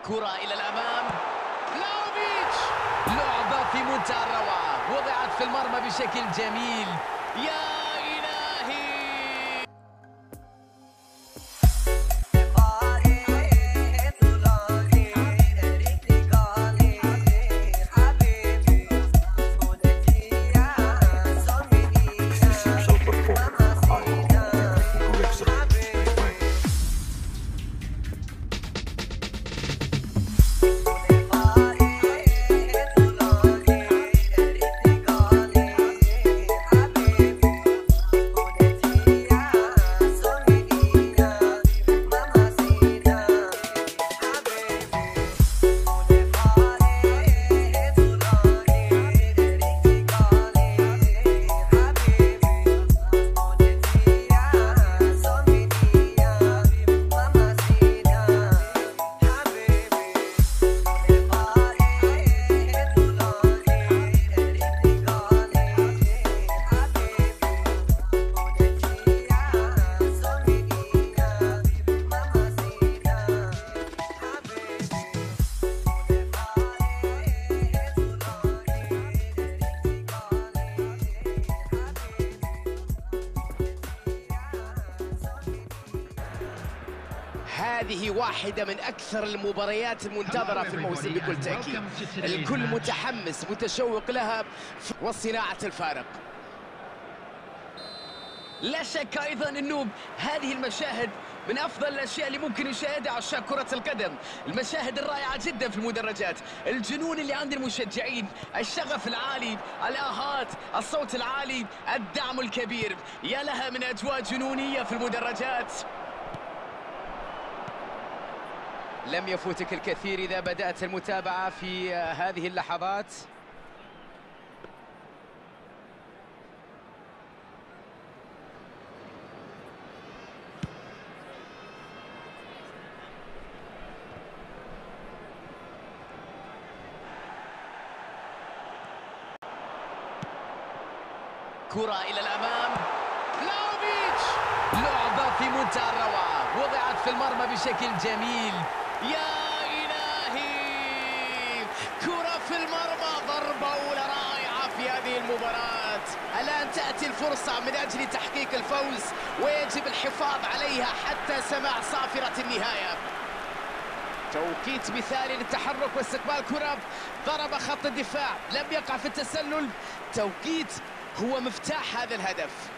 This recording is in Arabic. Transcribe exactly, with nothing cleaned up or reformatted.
كرة إلى الأمام، فلاوفيتش، لعبة في منتهى الروعة، وضعت في المرمى بشكل جميل. يا هذه واحدة من أكثر المباريات المنتظرة في الموسم بكل تأكيد. الكل متحمس متشوق لها وصناعة الفارق. لا شك أيضا أنه هذه المشاهد من أفضل الأشياء اللي ممكن يشاهدها عشاق كرة القدم. المشاهد الرائعة جدا في المدرجات، الجنون اللي عند المشجعين، الشغف العالي، الآهات، الصوت العالي، الدعم الكبير. يا لها من أجواء جنونية في المدرجات. لم يفوتك الكثير إذا بدأت المتابعة في هذه اللحظات. كرة إلى الأمام، فلاوفيتش، لعبة في منتهى الروعة، وضعت في المرمى بشكل جميل. يا إلهي، كرة في المرمى، ضربة أولى رائعة في هذه المباراة. الآن تأتي الفرصة من أجل تحقيق الفوز، ويجب الحفاظ عليها حتى سماع صافرة النهاية. توقيت مثالي للتحرك واستقبال كرة، ضرب خط الدفاع، لم يقع في التسلل. توقيت هو مفتاح هذا الهدف.